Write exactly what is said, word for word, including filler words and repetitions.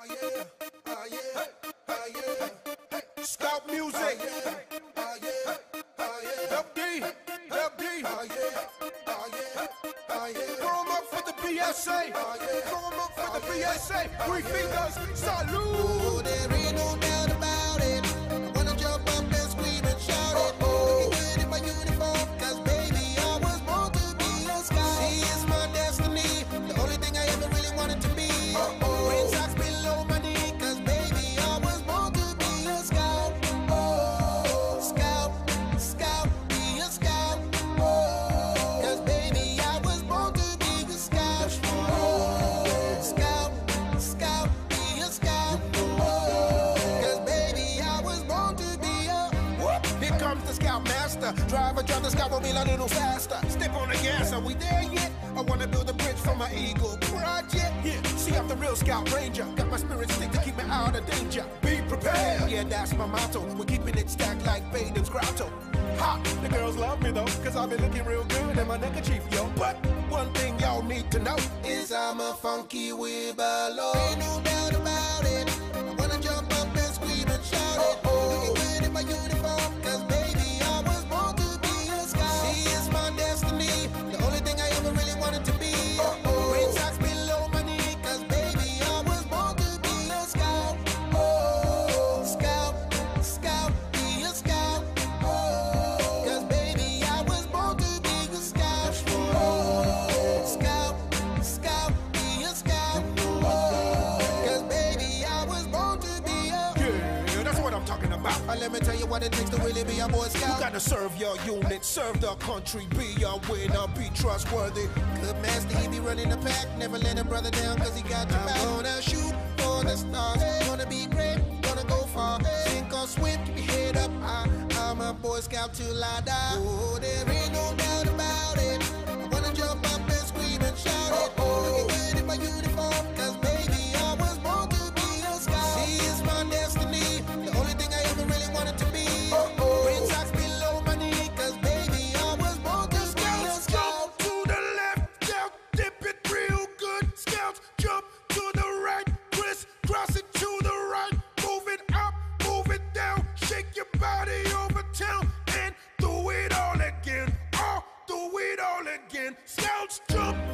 Oh yeah, oh yeah, oh yeah. Scout music. Oh yeah, oh yeah. F D, F D. Oh yeah, oh yeah, oh yeah. Throw 'em up for the B S A. Oh yeah. Throw 'em up for the B S A. Three fingers, salute. Oh, there ain't no doubt about it. I wanna jump up and scream and shout it. Looking good in my uniform, 'cause baby, I was born to be a scout. She is my destiny, the only thing I ever really wanted to be. Green socks below my knee, 'cause baby, I was born to be a scout. Oh, scout, scout, be a scout. Oh, 'cause baby, I was born to be a scout. Oh, scout, scout, be a scout. Oh, 'cause baby, I was born to be a. Whoop. Here comes the Scout Master. Driver, drive the Scout will be a little faster. Step on the gas, are we there yet? I wanna build a bridge for my Eagle project. Yeah, see I'm the real Scout Ranger. Got my spirit stick to keep me out of danger. Be prepared, yeah, that's my motto. We're keeping it stacked like Baden's grotto. Ha! The girls love me though, 'cause I've been looking real good in my neckerchief, yo. But one thing y'all need to know Is I'm a funky weebalo. Ain't no doubt about it. I wanna jump up and scream and shout it. Looking good in my uniform, 'cause baby, I was born to be a scout. She is my destiny, the only thing I ever really wanted to be. Green socks below my knee, 'cause baby, I was born to be a scout. Oh, scout, scout, be a scout. Oh, 'cause baby, I was born to be a scout. Oh, scout, scout, be a scout. Oh, 'cause baby, I was born to be a. yeah, that's what I'm talking about. Uh, let me tell you what it takes to really be a Boy You Scout. gotta serve your unit, serve the country, be a winner, be trustworthy. Good master, he be running the pack. Never let a brother down, 'cause he got your back. Gonna shoot for the stars. Gonna be great, gonna go far. Sink or swim, keep your head up. I, I'm a Boy Scout till I die. Oh, there ain't no doubt about it. I wanna jump up and scream and shout it. Looking good in my uniform, 'cause baby, I was born to be a scout. She is my destiny, the only thing I ever really wanted to be. Green socks below my knee, 'cause baby, I was born to be a Scouts scout. jump to the left, scout dip it real good. Scouts jump to the right, crisscross it to the right. Move it up, move it down, shake your body over town, and do it all again. Oh, do it all again. Scouts jump